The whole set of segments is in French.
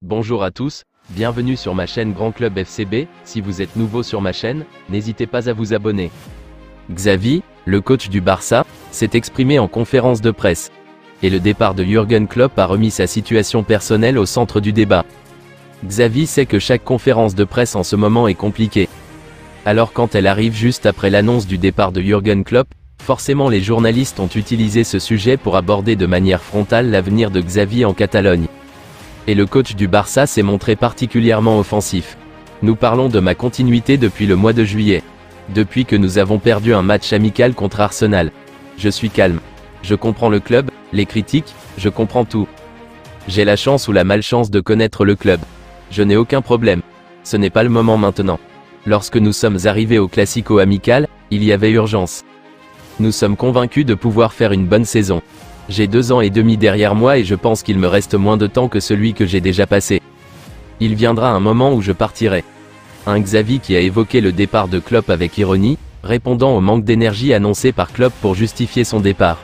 Bonjour à tous, bienvenue sur ma chaîne Grand Club FCB. Si vous êtes nouveau sur ma chaîne, n'hésitez pas à vous abonner. Xavi, le coach du Barça, s'est exprimé en conférence de presse. Et le départ de Jürgen Klopp a remis sa situation personnelle au centre du débat. Xavi sait que chaque conférence de presse en ce moment est compliquée. Alors quand elle arrive juste après l'annonce du départ de Jürgen Klopp, forcément les journalistes ont utilisé ce sujet pour aborder de manière frontale l'avenir de Xavi en Catalogne. Et le coach du Barça s'est montré particulièrement offensif. Nous parlons de ma continuité depuis le mois de juillet. Depuis que nous avons perdu un match amical contre Arsenal. Je suis calme. Je comprends le club, les critiques, je comprends tout. J'ai la chance ou la malchance de connaître le club. Je n'ai aucun problème. Ce n'est pas le moment maintenant. Lorsque nous sommes arrivés au Classico amical, il y avait urgence. Nous sommes convaincus de pouvoir faire une bonne saison. J'ai 2 ans et demi derrière moi et je pense qu'il me reste moins de temps que celui que j'ai déjà passé. Il viendra un moment où je partirai. Un Xavi qui a évoqué le départ de Klopp avec ironie, répondant au manque d'énergie annoncé par Klopp pour justifier son départ.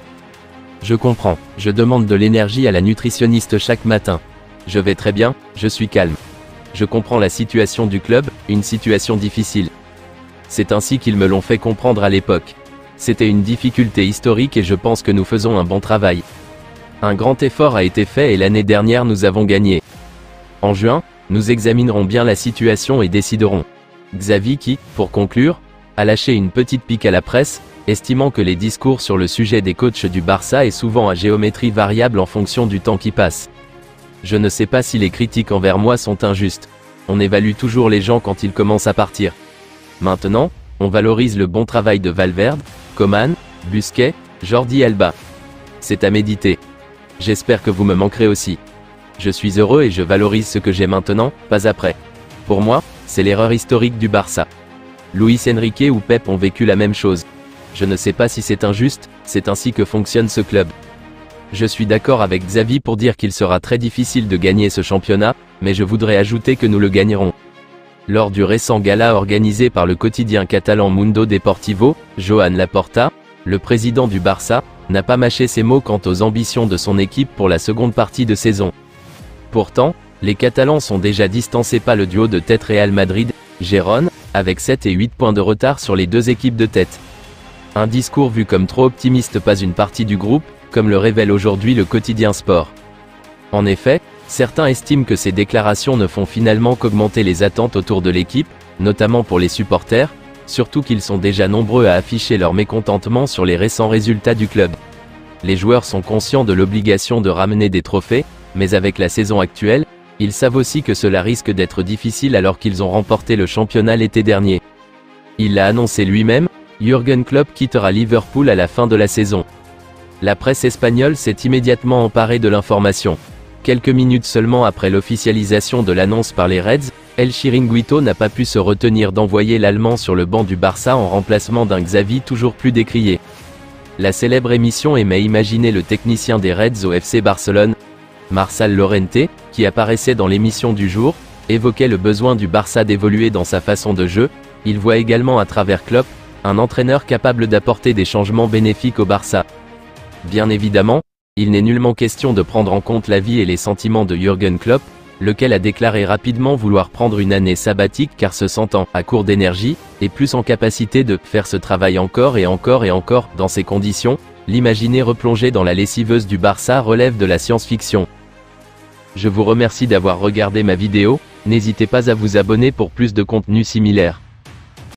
Je comprends, je demande de l'énergie à la nutritionniste chaque matin. Je vais très bien, je suis calme. Je comprends la situation du club, une situation difficile. C'est ainsi qu'ils me l'ont fait comprendre à l'époque. C'était une difficulté historique et je pense que nous faisons un bon travail. Un grand effort a été fait et l'année dernière nous avons gagné. En juin, nous examinerons bien la situation et déciderons. Xavi qui, pour conclure, a lâché une petite pique à la presse, estimant que les discours sur le sujet des coachs du Barça est souvent à géométrie variable en fonction du temps qui passe. Je ne sais pas si les critiques envers moi sont injustes. On évalue toujours les gens quand ils commencent à partir. Maintenant, on valorise le bon travail de Valverde, Koeman, Busquets, Jordi Alba. C'est à méditer. J'espère que vous me manquerez aussi. Je suis heureux et je valorise ce que j'ai maintenant, pas après. Pour moi, c'est l'erreur historique du Barça. Luis Enrique ou Pep ont vécu la même chose. Je ne sais pas si c'est injuste, c'est ainsi que fonctionne ce club. Je suis d'accord avec Xavi pour dire qu'il sera très difficile de gagner ce championnat, mais je voudrais ajouter que nous le gagnerons. Lors du récent gala organisé par le quotidien catalan Mundo Deportivo, Joan Laporta, le président du Barça, n'a pas mâché ses mots quant aux ambitions de son équipe pour la seconde partie de saison. Pourtant, les Catalans sont déjà distancés par le duo de tête Real Madrid, Gérone, avec 7 et 8 points de retard sur les 2 équipes de tête. Un discours vu comme trop optimiste pas une partie du groupe, comme le révèle aujourd'hui le quotidien Sport. En effet, certains estiment que ces déclarations ne font finalement qu'augmenter les attentes autour de l'équipe, notamment pour les supporters, surtout qu'ils sont déjà nombreux à afficher leur mécontentement sur les récents résultats du club. Les joueurs sont conscients de l'obligation de ramener des trophées, mais avec la saison actuelle, ils savent aussi que cela risque d'être difficile alors qu'ils ont remporté le championnat l'été dernier. Il l'a annoncé lui-même, Jürgen Klopp quittera Liverpool à la fin de la saison. La presse espagnole s'est immédiatement emparée de l'information. Quelques minutes seulement après l'officialisation de l'annonce par les Reds, El Chiringuito n'a pas pu se retenir d'envoyer l'Allemand sur le banc du Barça en remplacement d'un Xavi toujours plus décrié. La célèbre émission aimait imaginer le technicien des Reds au FC Barcelone, Marçal Llorente, qui apparaissait dans l'émission du jour, évoquait le besoin du Barça d'évoluer dans sa façon de jeu. Il voit également à travers Klopp, un entraîneur capable d'apporter des changements bénéfiques au Barça. Bien évidemment, il n'est nullement question de prendre en compte l'avis et les sentiments de Jürgen Klopp, lequel a déclaré rapidement vouloir prendre une année sabbatique car se sentant à court d'énergie, et plus en capacité de faire ce travail encore et encore et encore. Dans ces conditions, l'imaginer replongé dans la lessiveuse du Barça relève de la science-fiction. Je vous remercie d'avoir regardé ma vidéo, n'hésitez pas à vous abonner pour plus de contenu similaire.